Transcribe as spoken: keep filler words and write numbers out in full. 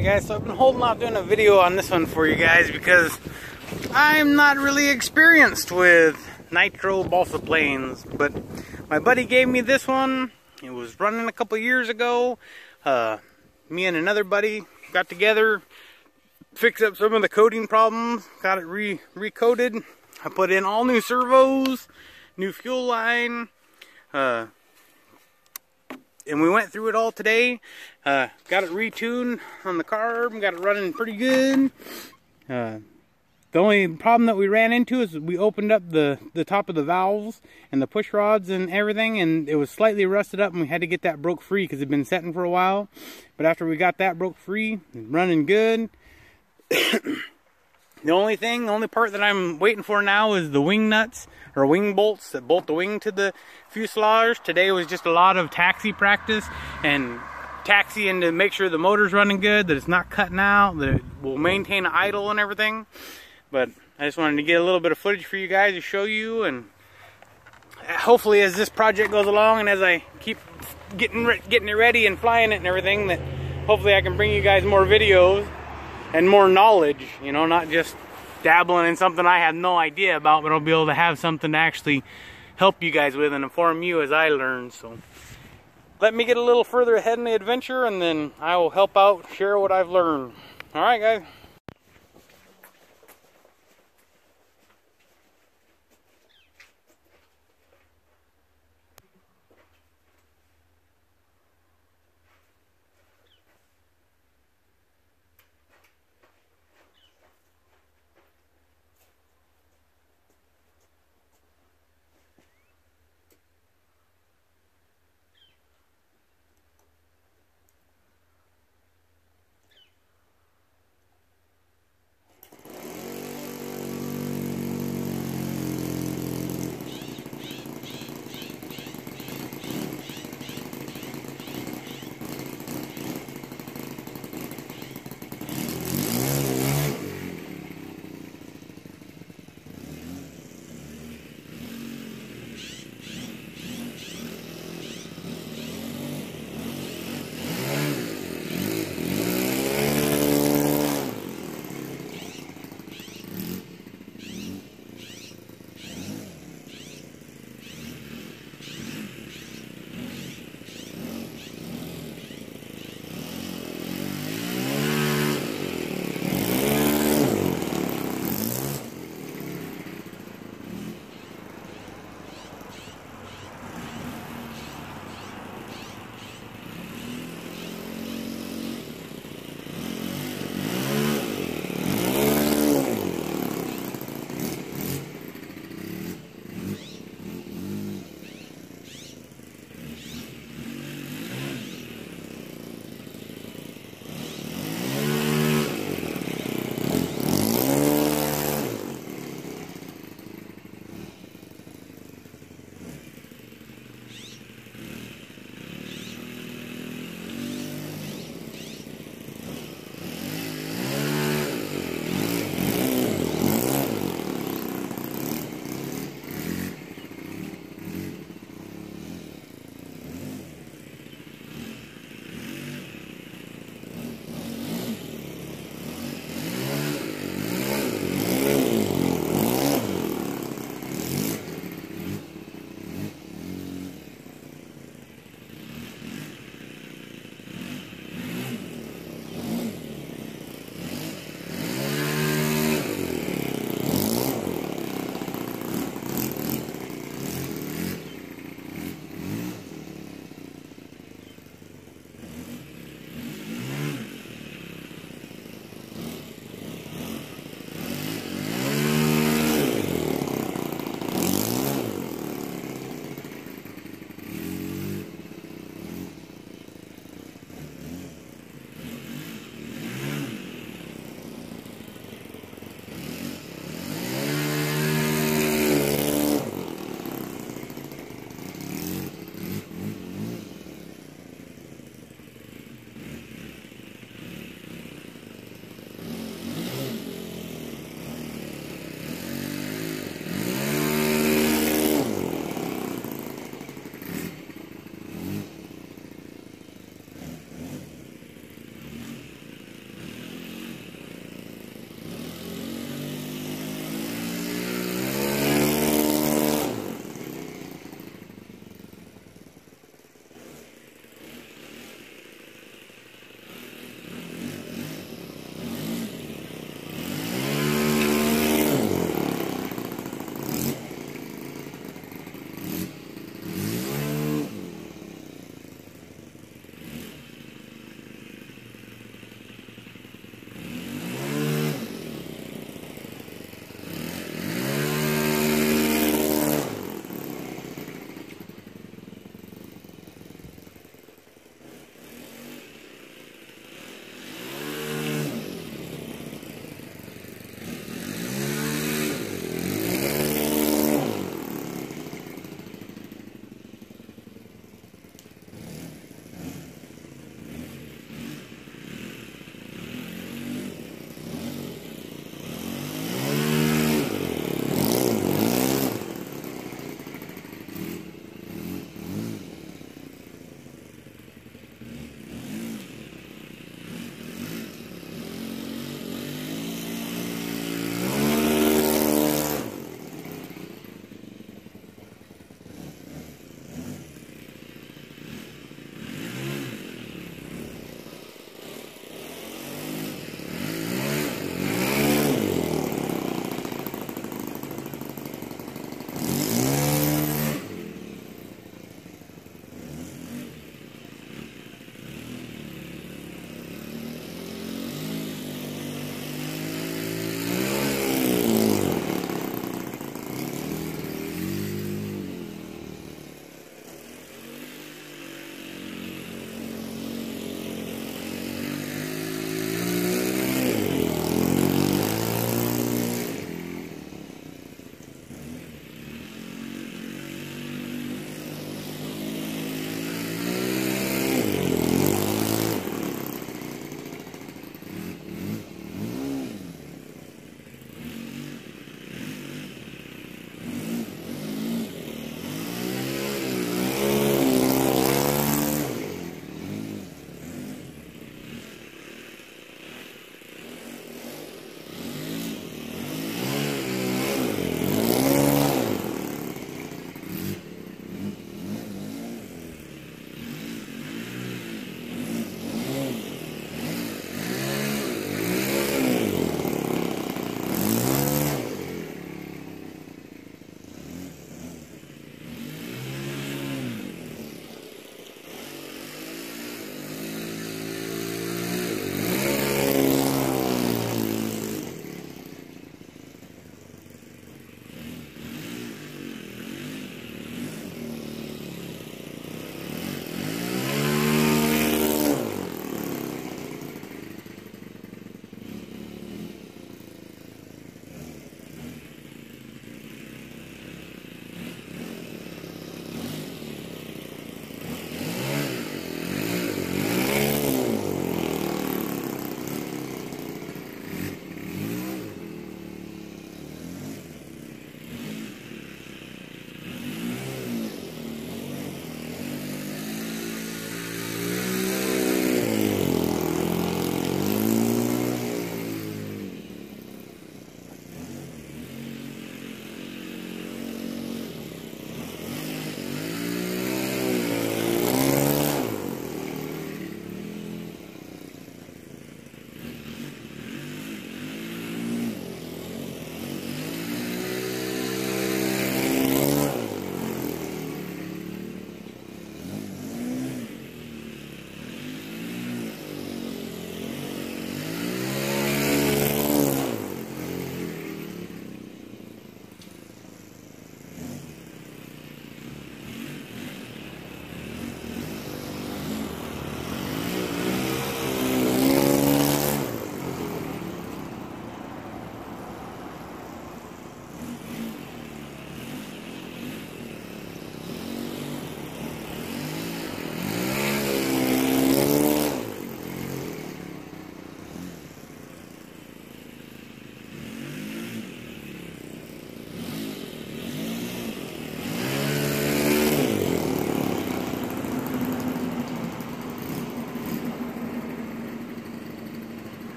Alright guys, so I've been holding off doing a video on this one for you guys because I'm not really experienced with Nitro Balsa planes, but my buddy gave me this one. It was running a couple years ago. Uh, me and another buddy got together, fixed up some of the coating problems, got it re recoated. I put in all new servos, new fuel line, uh, and we went through it all today. Uh, got it retuned on the carb, got it running pretty good. Uh, the only problem that we ran into is we opened up the, the top of the valves and the push rods and everything, and it was slightly rusted up, and we had to get that broke free because it had been setting for a while. But after we got that broke free, it's running good. The only thing, the only part that I'm waiting for now is the wing nuts or wing bolts that bolt the wing to the fuselage. Today was just a lot of taxi practice and taxiing to make sure the motor's running good, that it's not cutting out, that it will maintain idle and everything. But I just wanted to get a little bit of footage for you guys to show you, and hopefully as this project goes along and as I keep getting getting it ready and flying it and everything, that hopefully I can bring you guys more videos and more knowledge, you know, not just dabbling in something I have no idea about, but I'll be able to have something to actually help you guys with and inform you as I learn. So let me get a little further ahead in the adventure, and then I will help out, share what I've learned. All right, guys.